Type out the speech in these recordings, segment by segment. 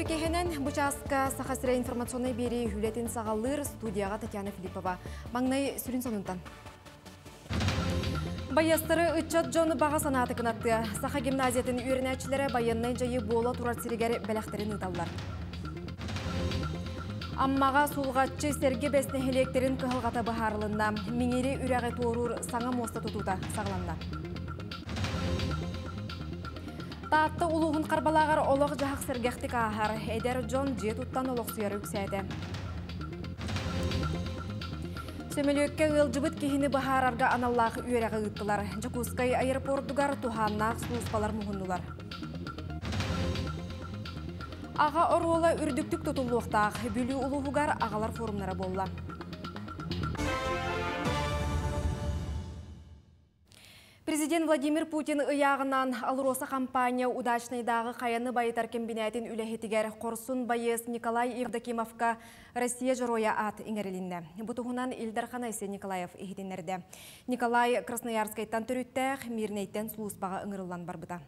Кехенен Бучаска Сахасыра информационной бери Юлетин Сагалыр, студияға Татьяна Филиппова. Маңнай сүрін сонунтан. Баястары үтчат жоны баға санаты кынатты. Саха гимназиятын үйренәчілері баяннай жайы бола турар сирегер бәләқтерін ұталар. Аммаға сулғатчы серге бәсіне хелектерін кығылғата бағарылында. Меңері үрәғі торур саңа моста тұтута сағыланна. Таатты улуғын қарбалағар олық жағық сергектік ағар. Эдер Джон жет ұттан олық сүйері үксәді. Сөмелөкке ылжыбыт кехіні бағарарға аналлағы үйерәғі ұттылар. Жакускай аэропортугар туханнақ сұлыспалар мұғынылар. Аға оруола үрдіктік тұтылуқтақ. Бүлі улуғығар ағалар форумнара болла. Президент Владимир Путин ыяғынан алыроса компания удачнайдағы қаяны байытар кембинәтін үләхетігер Қорсун байыз Николай Евдокимовка Россия жыроя ат иңерілінді. Бұтығынан Илдар Айсе Николаев ехетінерді. Николай Красноярскайттан түріттәқ мирнейттен сұлыспаға ыңырылан барбыта.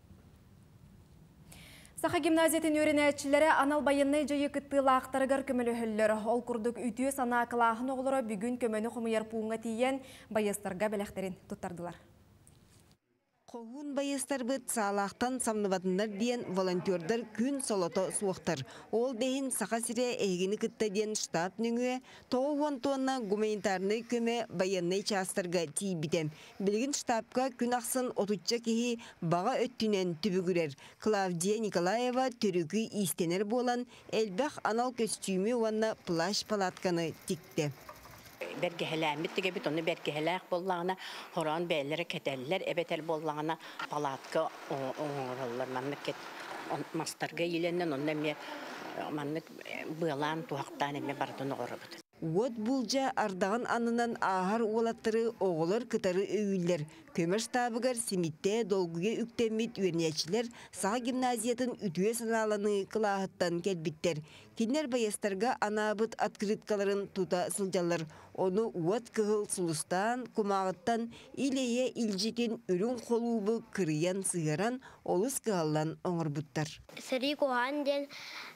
Саха гимназиятын өренәтчілері анал байыннай жайы кыттылы ақтарығар көмілі хүллер. Ол күрдік үтіе сана ақылағын оғылыры бүгін көмені құмыяр пуыңа тиен байыстарға бәләқтерін тұттардылар. Қоғын байыстар бұд сағалақтан самныватындар дейін волонтердар күн солото суықтар. Ол дейін сақа сире әйгіні күтті дейін штат нүңі, тоғуан тонна гуманитарны көмі байыннай частарға тейбітем. Білгін штабқа күн ақсын отутча кеhi баға өттінен түбігірер. Клавдия Николаева түрігі истенер болан әлбәқ анал көстүймі уанна плащ-палатканы тикті. Бәргәһеләмит теге бит оны бәргәһеләк буллағына хоран бәйләре кәтәлләр әбәтәл буллағына палатка оңорыллар мәмләкәт мастарга еленнән онда ме мәмләк былан туактан эме бардын орыбыт. Вот булжа ардаган анынан ахар уолаттары оғылар кытары өйүллер. Көмір штабыгар симитте долгуге үктемит үйренечілер саға гимназиятын үтуе саналаны кылағыттан келбиттер. Кинер байыстарға анабыт открыткаларын тута сылжалар. Оны уат кығыл сулустан, кумағыттан илее илжетін үрін қолуыбы кырыян сыгаран олыс кығалан оңырбыттар. Сыры коған ден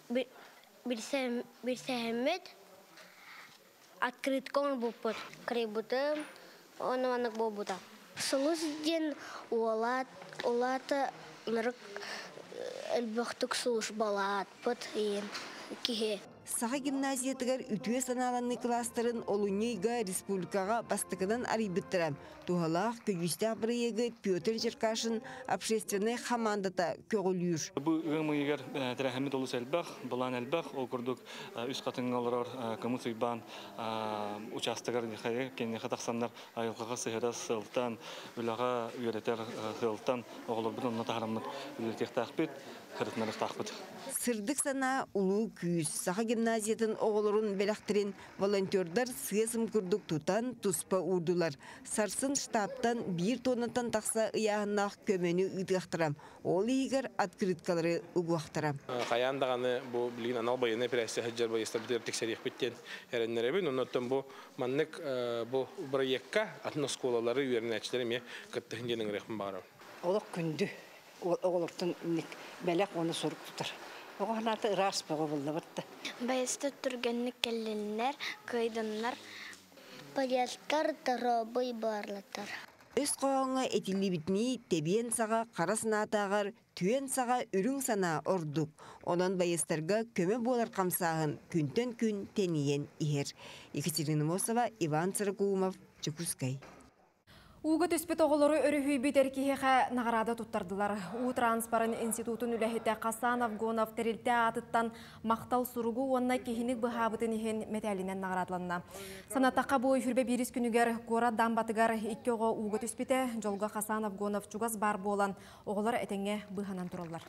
бірсәхімет открытка он бупут, кребуты, он ванак бобута. Солус ден улата нырык элбахтук сулуш балат пот ин кихе. Саха гимназиятыгар үтуе саналанны кластарын олуnyйга республикаға бастықынан арибыттырам. Тухалақ көгісті абырыйығы Петр Черкашин общественный командата көгілүйір. Бұл ғымы егер тәрәхімет олыс әлбәқ, бұлан әлбәқ, ол күрдік үз қатыңғалырар көміс үйбан участығар кенне қатақсандар айылғаға сығыра сылтан, үліға үйретер сылтан, оғылыр бұд онына тағырамлық үлетек тақпет, қырытмарық тақпет. Сырдық сана улу күйіз. Саха гимназиятын оғылырын бәләқтерін волонтердар сыйасым күрдік тұтан тұспа урдулар. Сарсын штабтан бір тоннатан тақса ұяғынақ көмені ұйдықтырам. Ол егер открыткалары ұғықтырам. Қаяндағаны бұл білген анал байыны прәсі хаджар байыстар бұдыр тексерек біттен әрінлеребін. Оннаттан бұл маннық бұл проектқа атына сколалары үйерінәчілері ме күттігінденің рекпін бағырам. Олық күнді оғылыртын бәләқ оны сұрып тұтар. Оғанаты ырас бұғы болды бұтты. Байысты түргенні келінлер, көйдінлер, баястар дұрабый барлатар. Өз қоғаңа әтілі бітмей тебен саға қарасынатағар, түйен саға үрің сана ордық. Онан байыстарға көмі болар қамсағын күнтен күн тенейен ихер. Екатерина Мосова, Иван Царакумов, Чекускай. Уғы түспет оғылары өріхүй бетер кейхе нағарада тұттардылар. У транспарын институтын үләхетті Қасан Авгонов тәрілті атыттан мақтал сұруғы онына кейінік бұхабытын ехен металінен нағарадланна. Санаттаққа бой хүрбе беріс күнігер қора дамбатығар екі оғы уғы түспеті жолға Қасан Авгонов чугас бар болан оғылар әтенге бұханан тұралар.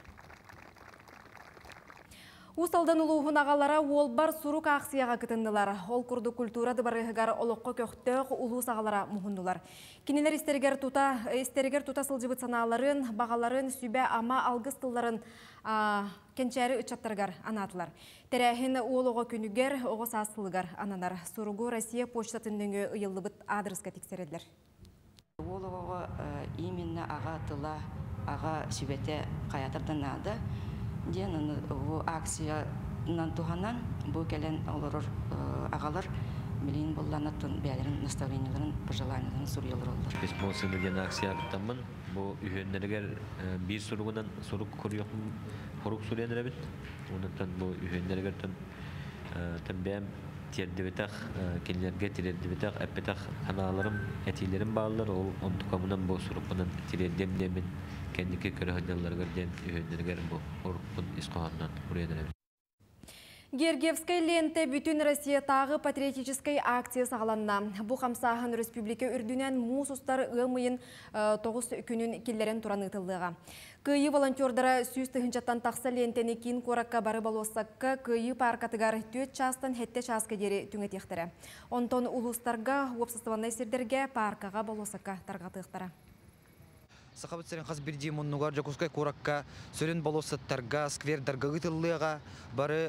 Усалдан улуғын ағалара ол бар сұруқ ақсияға кітінділар. Ол күрді культурады барығығар олыққа көқтіғ улус ағалара мұхындылар. Кенелер істергер тута сылжыбыт саналарын, бағаларын, сүйбе ама алғыстыларын кенчәрі үтчаттарғар анатылар. Тәрәхін олуға күнігер, оғы сасылығар ананар. Сұруғы Россия почтатындыңы ұйылыбыт адресқа тексереділер. Олуға именно аға тыла, аға сүбеті қаятардан ады. ден акциянан туханан бу келен олорор агалар билин болланатын бәлерин наставленияларын пожеланияларын сурьялар олар. Biz bu sınırgen aksiya tamam bu ühenlerger bir sorugundan soru koruyor koruk soruyanlar bit. Ondan bu ühenlerger tam terdibetak kendilerge terdibetak epetak analarım etilerim bağlılar on tukamından bu sorukundan tiredemdemin kendiki köre hadiyalarga den ühenlerger bu korukun iskohandan buraya Гергевская ленте бүтін Россия тағы патриотической акция сағаланна. Бұ қамсағын республика үрдінен мұз ұстар ұмайын 9 күнін келдерін тұран ұтылдыға. Күйі волонтердара сүйіз тұхынчаттан тақса лентені кейін қораққа бары балуасаққа күйі паркатығар 4 частан хетте часқа дері түңет ектірі. Онтон ұлыстарға, опсыстыванай сердерге паркаға балуасаққа тарғатықтары. Сахабыт сәрін қаз бірдей мұнығар Жакускай қораққа сөрен балосаттарға, сквердарға ғытылыға, бары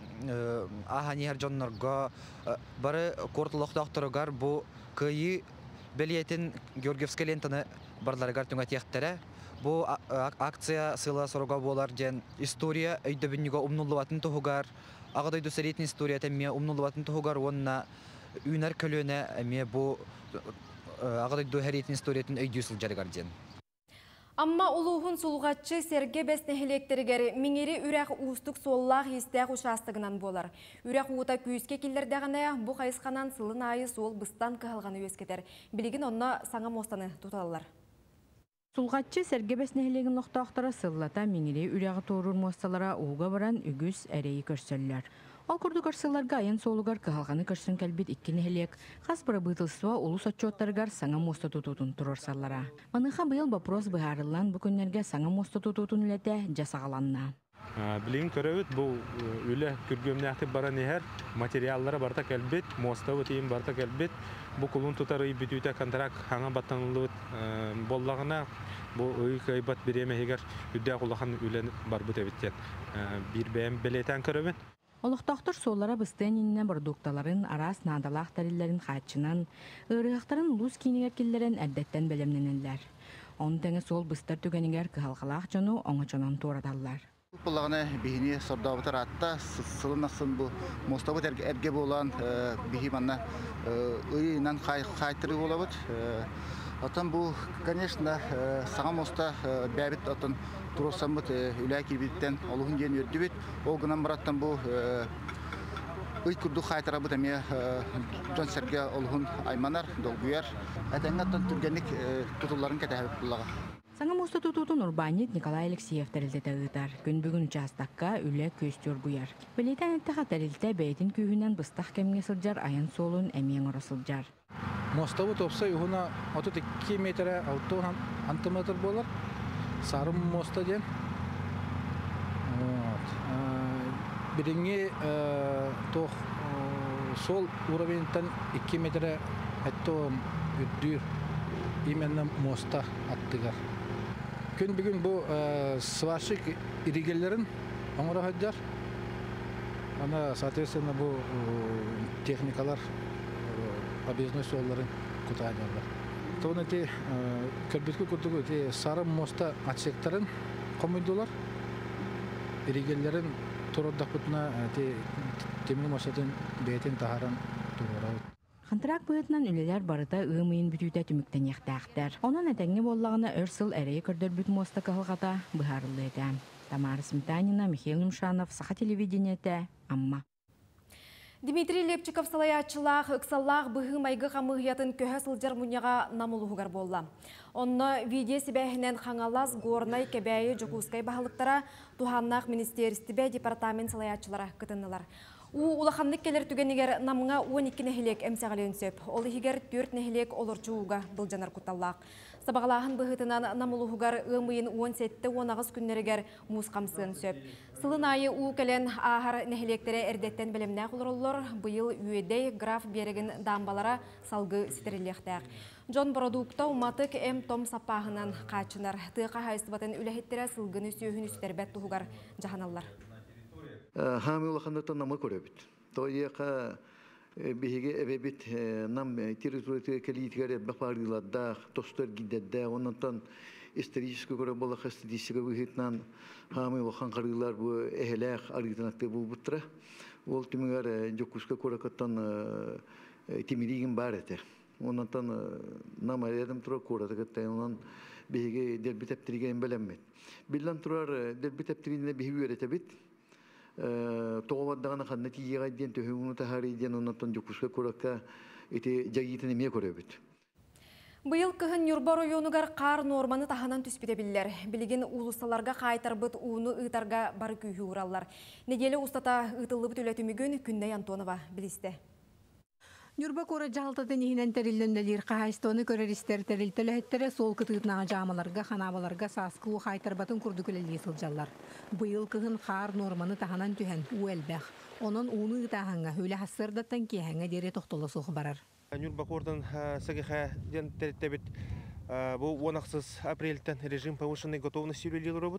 аханияр жонларға, бары қортылықтақтырығар бұл көйі бәлиетін Георгиевскай лентаны барларығар түңәт ектері. Бұл акция сыла сұрға болар ден история өйдөбінніға ұмнулуатын тұғығар, ағадайды сәретін история тәмме ұмнулуатын тұғығар, онына үйнер көліне әме бұл ағадайды әретін историятын өйді сылжарығар ден. Амма улуғын сұлғатшы серге бәснехелектерігері меңері үрәқ ұстық соллақ естәқ ұшастығынан болар. Үрәқ ұғыта күйіске келдердіғіне бұ қайысқанан сылын айы сол бұстан қығылғаны өскетер. Білігін онына саңа мостаны тұталылар. Сұлғатшы серге бәснехелегін лоқтақтары сыллата меңері үрәғы торыр мосталара уға баран үгіз әрейі көрсөллер. Ал күрді көрсілерге айын солығар қығалғаны көрсін кәлбет ikkin хелек, қас бұры бұйтылсыва улус отчоттарығар саңа моста тұтутын тұрырсалара. Маныға бұйыл бапрос бұғарылан бүкіндерге саңа моста тұтутын үләті жасағаланна. Білейін көрәуіт бұл үлі күргөмнәқті бара нехер материаллары барта кәлбет, моста өтейін барта кәлбет, бұл құлын тұтары бүтүйті контракт хаңа баттанылы боллағына бұл ұй қайбат береме егер үдді құлақан үлі бар бұт әбіттен. Bir бәйім білетен көрәуіт. Олықтақтыр солара бұстайнинне продукталарын арас надалақ тәрелерін қатшынан, ұрығақтарын лұз кейінігер келдерін әрдеттен бәлемненелер. Оның тәңі сол бұстар түгенігер кығалқалақ жону оңы жонан торадалар. Бұлағына бейіне сордабытар атта, сылын ақсын бұл мостабыт әрге болан бейіманна ұйынан қайтыры болабыт. Атын бұл, конечно, саңа моста бәбіт атын тұрсамыт үләй келбеттен олығын ден өрді бет. Ол ғынан бараттан бұл ұй күрді қайтыра бұд әме жон сәрге олығын айманар, долгүйер. Әтәңнаттан түргенік тұтыларын кәтәбіп бұлаға. Саңа моста тұтутын урбанит Николай Алексеев тәрілді тәғытар. Күн бүгін участаққа үлі көстер бұяр. Білетен әттіға тәрілді бәйтін күйінен бұстақ кәмге сылжар, айын солын әмең ұры сылжар. Моставы топса юхуна 32 метр, 6 метр болар. Сарым моста ден. Біріңе сол уровеньтен 2 метр әттоғым үддір именно моста аттығар. Күн бүгін бұл сварщик иригелерін оңыра хаджар. Ана, соответственно, бұл техникалар объездной солларын кутайдарлар. Тоғын әте көрбеткі күрдігі сарым моста атсектарын қомойдылар. Иригелерін тұрырдақ бұтына темір мостатын бәйтен тағаран тұрырауыд. Қантырақ бұйытынан үлелер барыта ұйымайын бүтүйті түміктен яқтақтар. Онан әтәңне боллағына өрсіл әрейі көрдір бүт моста қағылғата бұхарылы әді. Тамара Сметанина, Михаил Нумшанов, Саха телевидениеті, Амма. Дмитрий Лепчиков салаячылақ, ұқсалақ бұғы майғы қамығиятын көһі сылжар мұнияға намылығығар болла. Онны видео себәхінен қаңалас ғорнай кәбәйі жүкускай бағылықтара Туханнақ министерстібе департамент салаячылара күтінілар. Улаханлык келер түгенігер намыңа 12 нәхілек әмсәғалі үнсөп. Ол егер 4 нәхілек олырчуға бұл жанар күталлақ. Сабағалағын бұғытынан намылығығар ұмайын 17-19 күннерігер мұсқамсын сөп. Сылын айы кәлен ағар нәхілектері әрдеттен білімнәқ олырылыр. Бұйыл үйедей граф берегін дамбалара салғы стерелектәқ. Джон продукта уматык том сапағынан қачынар. Тыға хайыстыбатын үләхеттері сылғыны сүйін үстербәт тұғығар жағаналар. Хами улахандатан намы көрөбіт. Тойеқа бейге әбебіт нам территория кәлейтігері бақпағырдыладдақ, тостар гиддәдді, оннан исторический көрі болық статистика бұхетнан хамы оқан қарғылар бұл әхеләқ арғытынақты бұл бұттыра. Ол түмігер жоккуска көріқаттан темиреген бар әті. Оннан намар әдім тұрар көріқы кітті. Оннан бейге дәрбі тәптірген бәлеммет. Білден тұрар дәрбі тәптіріне бейгі өреті біт. Тоғаваддағына қанна тиеға ден төхіңіні тахары ден оннан жоккуска көріққа жагитін еме көрі біт. Быйыл кыһын Нюрба районугар қар норманы таханан түспіде білдер. Білген улысталарға қайтарбыт уыны ытарға бары күйі ураллар. Неделі устата ытылыбыт өлетімігін Күннай Антонова білісті. Нюрба кора жалтады нехинен тәрілденділер қағайстоны көрерістер тәрілтілі сол кытыытнаға жамаларға, ханабаларға саскылу қайтарбатын күрдікілі сылжалар. Быйыл кыһын қар норманы таханан түхен уэлбәқ. Onun uunu ытағанға өлі хасырдаттан кеәңі дере тоқтылы соғы барар. Нюрба кордан сагиха ден тәріттәбет бұл 10 апрельтен режим повышенной готовности үлелер робот.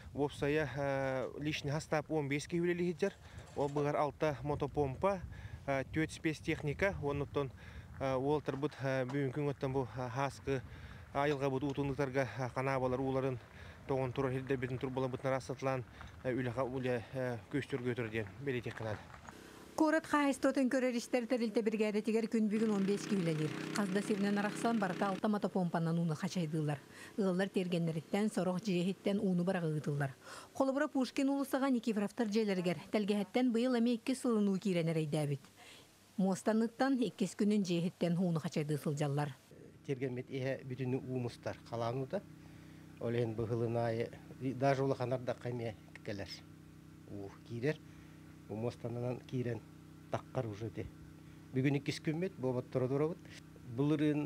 Вопсая лишний хастап 15 үлелі хиджар. Ол бұғар 6 мотопомпа, 4 спецтехника. Онықтан ол тұрбыт бүгінкін өттен бұл хасқы айылға бұд ұтындықтарға қанабалар уларын тоғын тұрар хелдер бетін тұрбалы бұтнар асатлан үліға үлі көстер көтірден белетек қынады. Корат қайыстотын көрерістер тәрілті біргәді тегер күн бүгін 15 күйілелер. Қазда севінен арақсан барыта 6 мотопомпаннан уны қачайдылар. Ұғылар тергенлеріттен, сорық жиехеттен уны барағы ұғытылар. Қолыбыра Пушкин ұлысыға Никифоровтар желергер. Тәлгәхеттен бұйыл әме 2 сылыну кейренер әйдәбіт. Мостаныттан 2 күнін жиехеттен уны қачайды сылжалар. Тергенмет еге бүтіні уымыстар қалануда. Олен бұғылынайы, даже олы қанарда қайме кәлер. Кейрер. Мостанынан кирен таққар уже де. Бүгін 2 күмет бобат тұрады. Бұлырын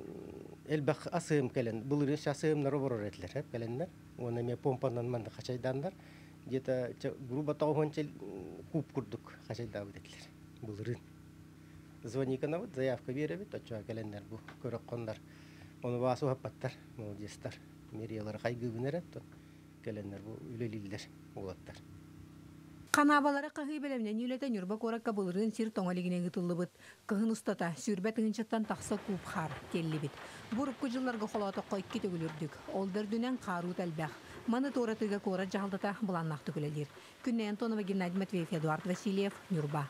әлбәқ асығым кәлен. Бұлырын шасығымнары борор әтлер кәленнер. Оны мен помпанан манды қачайдандар. Где-то грубо тауғанчел куб күрдік қачайдабыд әтлер. Бұлырын. Звоникана вот заявка беребет, отчуа кәленнер бұл көрік қондар. Оны басу хаппаттар, молодестар. Мериялар қайғы бінерет, кәленнер бұл үлелілдер, олаттар. Қанабалары қағы білімнен үйлеті Нюрба коракка бұлырын сир тоңалегіне ғытылы бұд. Қығын ұстата сүрбәт ұңыншаттан тақса куб қар келі бід. Бұрыпқы жылларға қолаты қойкі төгілірдік. Олдар дүнен қару тәлбәқ. Маны торатыға кора жағылдата бұланнақ түгілелер. Күннай Антонова, Геннадий Матвеев, Эдуард Васильев, Нюрба.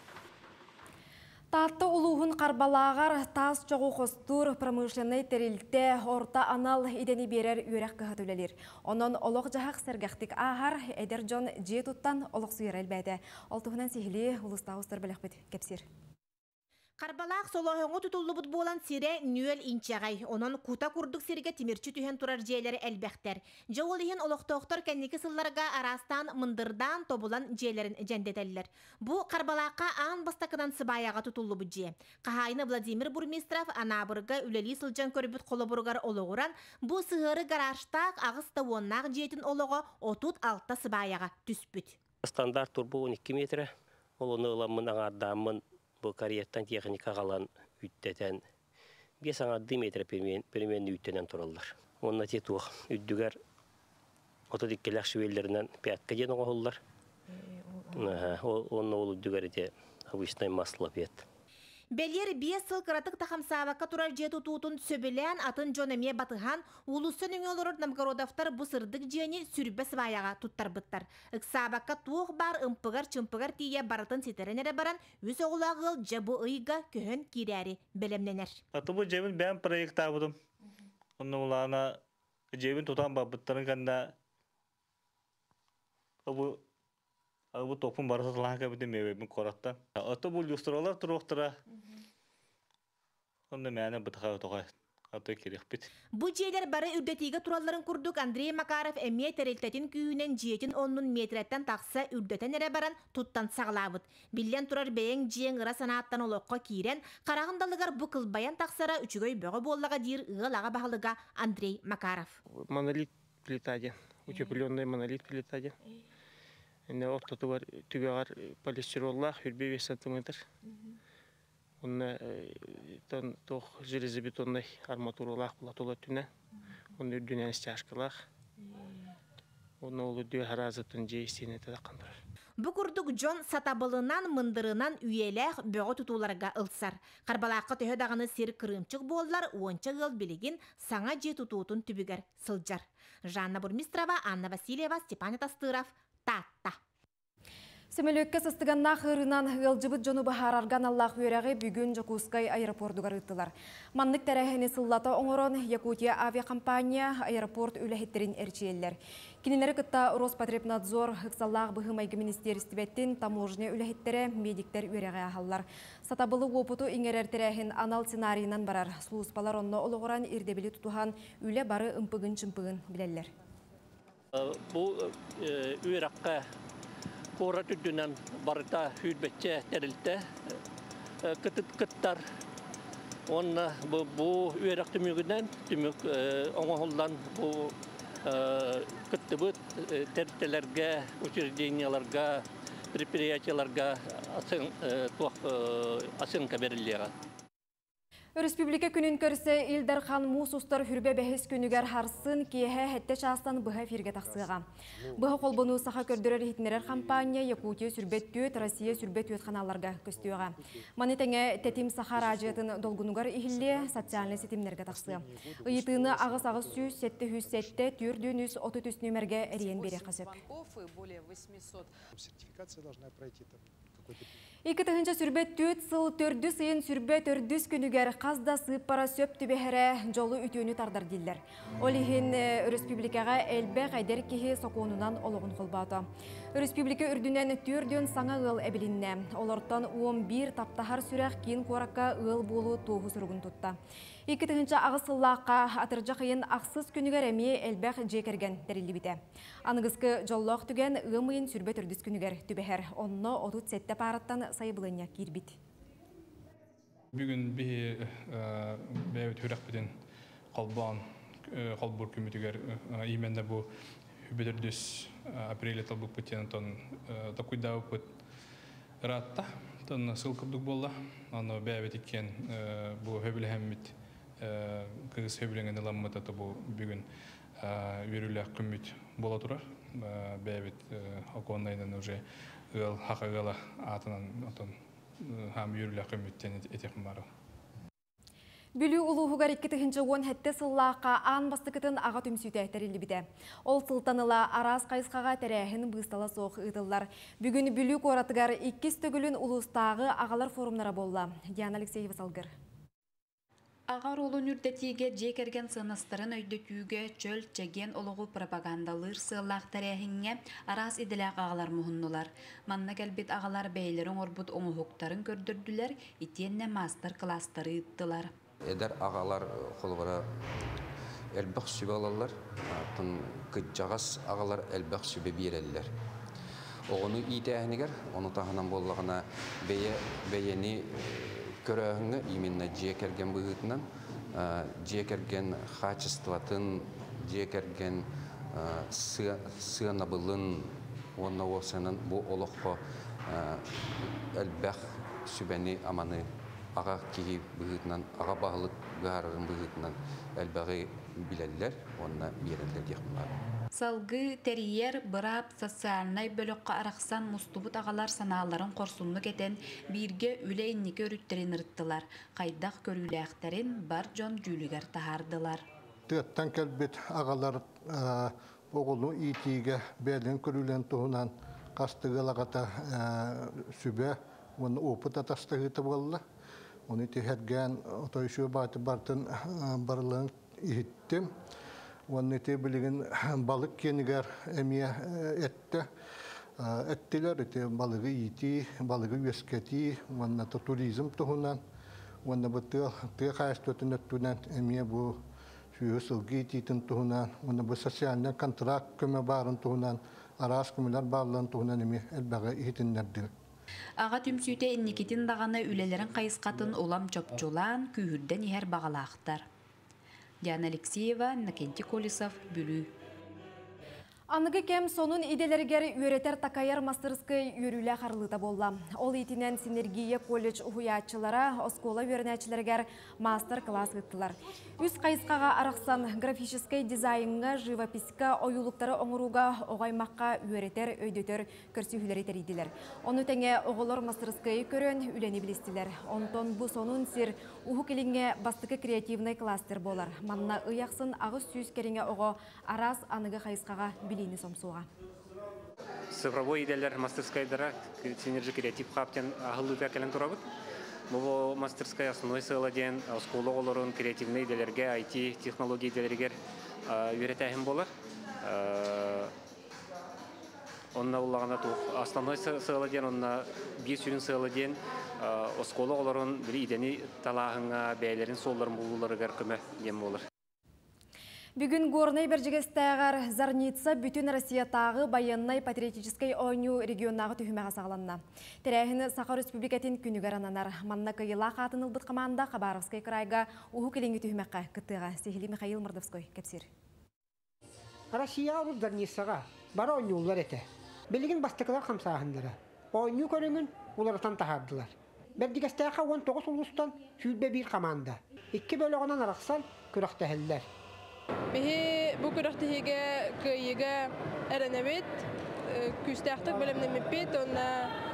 Татты улуғын қарбалағар тас жоғу қостур промышленный терилте орта анал идені берер үйрек қығат өлелер. Онын олық жағақ сәргәқтік ағар әдер жон же тұттан олық сұйыр әлбәді. Олтығынан сихілі ұлыста ұстар білік бет кепсер. Қарбалақ солоғыңы тұтылы бұд болан сире нүйел инчағай. Онын кута күрдік сирге темірчі түйен тұрар жейлері әлбәқтер. Жоғылығын олықтоқтар кәнекі сылларға арастан мындырдан тобылан жейлерін жәндетелілер. Бұ қарбалаққа аң бастақыдан сыбаяға тұтылы бұд же. Қағайны Владимир Бурмистров анабырға үлелі сылжан көрбіт қолы бұрғар олығыран, бұ сығыры гараштақ ағыз тауыннақ жейтін олығы 36 сыбаяға түспіт. Стандарт турбу 12 метрі, олыны ұламын аңардамын бұл карьеттан техника қалан үттетен 5 метр переменді үттенен тұралдар. Онына тетуқ үддігер отодиккелек шүвелерінен 5 ден оғылдар. Онына ол үддігер де обычный масло бет. Белер 5 сыл қыратық тақамсабаққа тұрар жету туытын сөбілен атын жонеме батыған улусын өңелірір намгародавтар бұсырдық жені сүрбі сыбаяға тұттар бұттар. Үксабаққа туық бар ұмпығар-чымпығар тие барытын сетеренері баран өз оғылағыл жабы ұйға көхін керәрі білімненер. Бұл жемін бән проект абыдым. Оның ұлағына жемін тұтан бабыттарын қанда бұл топын барысатылан кәбіді мебебін қораттан. Аты бұл юстыралар тұрықтыра. Онда мәні бұтыға өтіғай. Аты керек бет. Бұл жейлер бары үрдетіге тураларын күрдік Андрей Макаров әме тәрелтетін күйінен жетін 10 метреттен тақса үрдетен әрі баран тұттан сағылабыд. Білден тұрар бәйін жең ұра санаттан олыққа кейрен, қарағындалығар бұл қылбаян тақсара үчігөй бөғі боллаға дейір ұғылаға бағылыға Андрей Макаров. Монолит плитаден, утепленный монолит плитаден. Эне оптоты бар түгәгәр полистироллах 5 сантиметр. Онна тох железобетонный арматуралах булатыла түнә. Онны дүнән стяжкалах. Онны ул дү харазатын җейсене тә кандыр. Бу курдук жон сатабылынан мындырынан үйелэх бөҕө тутууларга ылсар. Карбалаакка төһө даганы сир кырымчык боллар уонча ыл билигин саңа же тутуутун түбүгер сылжар. Жанна Бурмистрова, Анна Васильева, Степан Тастыров, Татта. Сөмөлөкке сыстыганна хырынан ылжыбыт жону бахарарган Аллах үйрәғі бүгін Жакускай аэропортугар ыттылар. Маннык тәрәхіні сыллата оңырон Якутия авиакомпания аэропорт үләхеттерін әрчиеллер. Кинелері кытта Роспотребнадзор Хыксаллах бұхымайғы министерстібеттін таможня үләхеттері медиктер үйрәғі ахаллар. Сатабылы опыту иңерер тәрәхін анал сценарийынан барар. Слуыспалар онны олығыран ирдебілі тұтуған үлә бары ымпығын-чымпығын білелер. Бұл үйрәққа Kora tüddünen barıta hüdbetçe terildi. Kıttar. Onna bu üyerak tümüğünden tümük oğuldan bu kıttıbıt tertelerge, uçurdiğinyalarga, предприятияларга асынка берилига. Республика күнін көрсе Илдар хан Мусустар хүрбе бәхес күнігер харсын киеhe хетте шастан бұға фирге тақсыға. Бұға қолбыну саха көрдірер хитнерер компания Якутия сүрбет түйет, Россия сүрбет түйет ханаларға көстіуға. Манетеңе тетим саха ражетін долгунугар ихилле социальный сетимнерге тақсы. Үйітіні ағыс-ағыс сүйіз, сетті хүйіз сетті, түрден үз, оты түс нөмерге әрен бере қасып. Екі тұхынша сүрбет түйет сыл төрді сыйын сүрбет өрдіс күнігер қазда сып пара сөп түбехері жолы үтіөні тардар диллер. Олихин республикаға әлбәқ әдер кеге соқуынынан олығын қылбаты. Республика үрдінен түрден саңа ғыл әбілінне. Оларттан 11 таптахар сүрәқ кейін қораққа ғыл болу тоғы сұрғын тұтта. Екі тұхынша ағысыллаққа атыржа қиын ақсыз күнігер әме әлбәқ жекерген дәрілі біте. Анығызқы жоллақ түген ғымайын сүрбет үрдіс күнігер түбехер. Онны отут сәтті параттан сайбылыня кирбит. Бүгін бәйбіт хүрәк бітін қалбур күмітігер именде бұл үбедірдіс апрелі талбық бітен тақуйда өпіт ратта. Сыл күрдік болла. Аны бәйбіт екен бұл өбілі әммет кығыз өбіліңін ыламмыта бұл бүгін үйрілі күміт бола тұрар. Бәйбіт оконнайдан уже ыл хақығала атынан хам үйрілі күміттен етекім бары. Бүлі ұлуғығар 2-10 хәтті сыллаққа аң бастықытын аға түмсүйті әтәрілі біде. Ол сылтаныла арас қайысқаға тәрәхін бұстала соқ ұйдылар. Бүгін бүлі қоратығар 2 төгілін ұлыстағы ағалар форумнара болла. Диана Алексеева салғыр. Ағар олын үрдетіге жекерген сыныстырын өйдөтүйге чөл чеген олығы пропагандалыр сыллақ тәрәхінге арас иділәқ ағалар мұхыннулар. Манна кәлбет ағалар бәйлерін орбут оңығықтарын көрдірділер, итенне мастер-кластары ыттылар. Эдер ағалар қолғыра әлбәқ сүбе алалар, күджағас ағалар әлбәқ сүбе берелілер. Оғыны итәхінігер, оны тағынан болағына бәйені көрәңі именно жекерген бұғытынан, жекерген хачестватын, жекерген сыянабылын, онна осының бұл олыққа әлбәқ сүбәні аманы аға кейі бұғытынан, аға бағылық ғарырын бұғытынан әлбәғі білелер, онна берелер декімлар. Салгы, терьер, бұрап, социальнай бөліққа арақсан мұстубыт ағалар саналарын қорсунлық етен бірге үлейіннеке өріттерін ұрттылар. Қайдақ көріләқтерін бар жон жүлігер тахардылар. Тыттан кәлбет ағалар оғылу итиге бәлін көрілен тұғынан қастығылағата сүбе, оны опыт атастығыты болды. Оны тегерген отойшы баты бартын барлығын иттім. Оны те білген балық кенігер әмия әтті. Әттілер, балығы ити, балығы өскети, оны туризм тұғынан. Оны бұты қайыстөтін өттінен әмия бұл сүйі сылғы итетін тұғынан. Оны бұл социальный контракт көмі барын тұғынан, арас көмілер барлығын тұғынан әмия әлбәғі итінлерді. Аға түмсүйте энникетін дағаны үлелерін қайысқатын олам чопчулан, күйірден ехер бағалақтар. Диана Алексеева, Накенти Колесов, Бүлі. Анығы кем сонун иделергер үйретер такайар мастерскай үйрілі қарылыта болла. Ол итинен Синергия колледж ұхуячылара оскола үйренәчілергер мастер-класс ғыттылар. Үз қайысқаға арақсан графическай дизайнға, живописка, ойулықтары оңыруға, оғаймаққа үйретер, өйдетер, көрсі хүлері терейділер. Оны тәңе оғылар мастерскай көрін үлені білістілер. Онтон бұ сонун сир ұху келінге бастықы креативный кластер болар. Манна ұяқсын ағыз сүйіз керіңе оғы арас анығы қайысқаға билини сомсуға. Цифровой иделер мастерскайдара синержи креатив хаптен ахыллыта келен турабыт. Бұл мастерскай основной сыладен школа оларын креативный иделерге, IT технология иделергер үйретәхім болар. Онна улағана туқ основной сыладен, онна бес үрін сыладен школа оларын бір идені талағыңа бәйлерін солларын болуларығар көмі ем болар. Бүгін горный бержігестәғар Зарница бүтін Россиятағы баяннай патриотической ойну регионнағы түхімеға сағыланна. Тәрәхіні Сақа Республикатын күнігер ананар. Манна кайыла қатын ұлбыт қаманда Қабаровскай крайға ұху келеңгі түхімеққа күттіға. Сехили Михаил Мордовской кепсир. Россия ұлып Зарницаға бара ойну ұлар әті. Белігін бастықылар қамсағындары. Ойну көріңін ұларытан тахардылар. Бәрдігестәға 19 ұлыстан сүйілбе бір қаманда. 2 бөліғынан арақсан күріқті әлілер. Бихи бу күрәхтиге кыйыга әрәнәбет күстәхтик белемнәмепет онна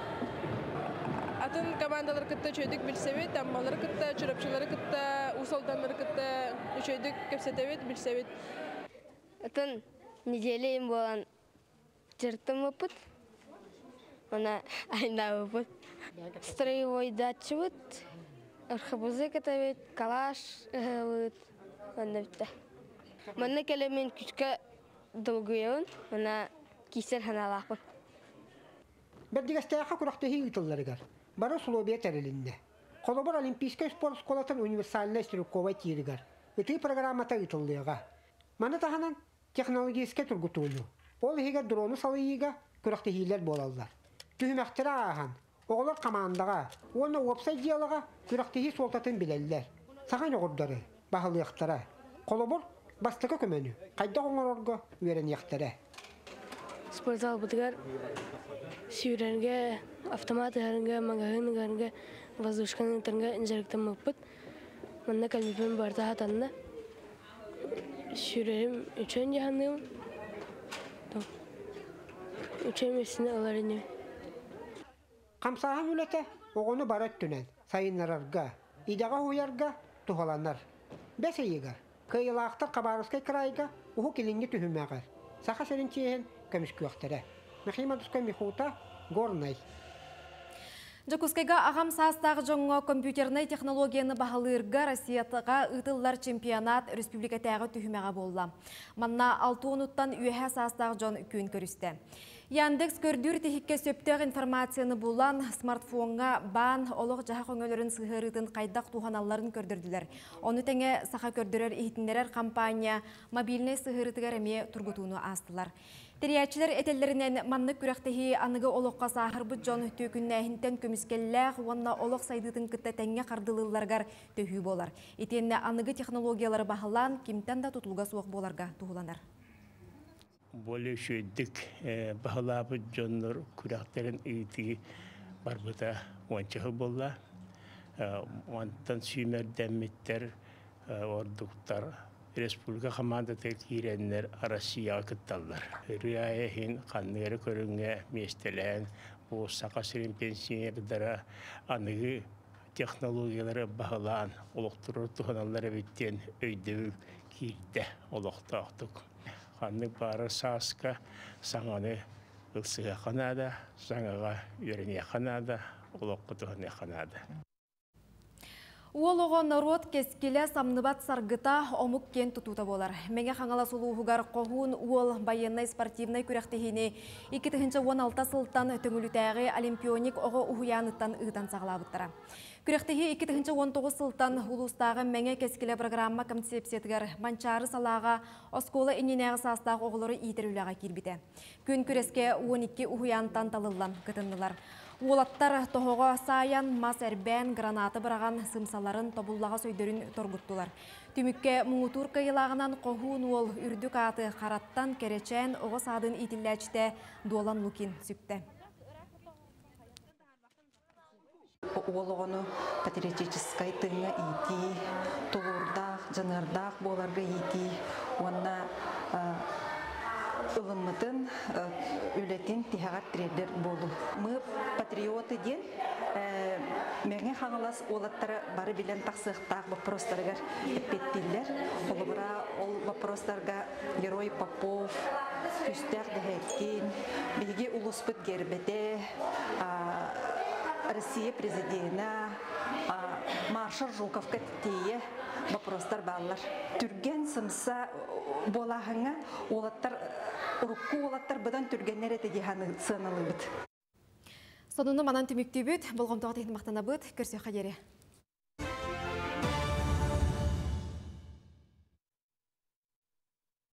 атын командалар кытта чөйдик билсәбет аммалар кытта чөрөпчүләр кытта усалданнар кытта чөйдик кепсәтәбет билсәбет атын неделем болан жыртым опыт она айна опыт строевой датчик архабузы катабет калаш вот онда Манна келемен күшке долгуяун, мана кисер ханалақпын. Бәрдігістәяқа күрақтығы ұйтыларығар. Бары Словия тәрілінде. Қолыбыр Олимпийская спорт школатын универсальная стрелковая тирігар. Үті программата ұйтылыға. Маны тағанан технологийске тұргутуыны. Ол егер дроны салыйыға күрақтығылар болалар. Түхімәқтірі аған. Оғылар қамандаға, оны опсай диялыға күрақтығы солтатын білелілер. Саған оғырдары, бағылықтары. Қолыбыр Бастықы көмені, қайда қоңырорға өрен яқтары. Спортзал бұдығар сүйренге, автоматығарынға, маңағынығарынға, воздушқаныңтарынға інжәріктен мұқпыт. Мұнна кәлмепен барда хатанына. Сүйрерім үшен яғанығым. Үшен месіне оларыны. Қамсаған өлеті оғыны барат түнен, сайынларарға, идаға ойарға тұғаланар. Бәс егер. Кайылақтар Қабаровскай крайға ұху келінге түхімәғар. Сақа сәрінчейін көмішкі өқтірі. Михаил Мордовской Михута, Горнай. Жакускайга ағам састағы жоңға компьютернай технологияны бағалырға Россиятыға ұтылар чемпионат республикатағы түхімәға болла. Манна 6 ұнуттан үйәе састағы жон күн көрісті. Яндекс көрдүр тихикке сөптөг информацияны булан смартфонга бан олог жаха көңөлөрүн сыгырытын кайдак туханалларын көрдүрдүлөр. Оны теңе саха көрдүрөр ихтинерер компания мобильный сыгырытыгар эме тургутууну астылар. Терячилер этеллеринен манны күрәктеһи аныгы олокка сахарбыт жон төкүннәһинтен көмүскелләх онна олок сайдытын кытта теңге кардылыларгар төһү болар. Итенне аныгы технологиялары баһалан кимтен да тутулга суак боларга туһуланар. Более шөйдік бағалабы жонлар күрәқтерін үйті барбыта уанчығы болла. Уантан сүймер дәмметтер, ордуқтар, республика командаты киреннер Россия кытталлар. Рüяйхин қаннері көріңе местелән, бұл сақасырын пенсионердара анығы технологиялары бағалан, олықтырыр тұғаналары біттен өйді кейді олықтақтық. Ханны бары саска, саңаны ылсыға қанада, саңаға үйрене қанада, олыққы тұғыне қанада. Уолого народ кескеле самныбат саргыта омук кен тутута болар. Меге хаңала сулуугар қоғуын уол байеннай спортивнай күрәқтехіне 2016 сылтан төңілітәғі олимпионик оғы ухуяныттан ұғытан сағылабыттара. Күрәқтехи 2019 сылтан улустағы меңе кескеле программа концепциятығар манчары салаға оскола иненәғі састағы оғылары итеруліға келбіті. Күн күреске 12 ухуянтан талылан кытындылар. Уолаттар тоғыға сайан мас әрбән гранаты быраған сымсаларын тобуллаға сөйдерін торгуттулар. Түмікке мұңутур кайылағынан қоғуын ол үрдік аты қараттан керечен оғы садын итілләчті дуалан лукин сүпті. Олығыны патриотическай тыңы ити, толурдақ, жанырдақ боларға ити, онна ылымытын үлетін тихағат трейдер болу. Мы патриоты ден, мәңе қаңылас олаттары бары білен тақсықтақ вопростарығар әппеттілер. Ол вопростарға Герой Попов, Күстәқ дәхәткен, беге ұлыспыт гербеде, Россия президентна, маршал Жуковка тие вопростар баллар. Түрген сымса болағыңа олаттар, ұрыққы олаттар бұдан түргенлер әті дегені сыналыбыд. Сонуны манан түміктей бүт, болғымтуға тегін мақтана бүт, көрсе қадері.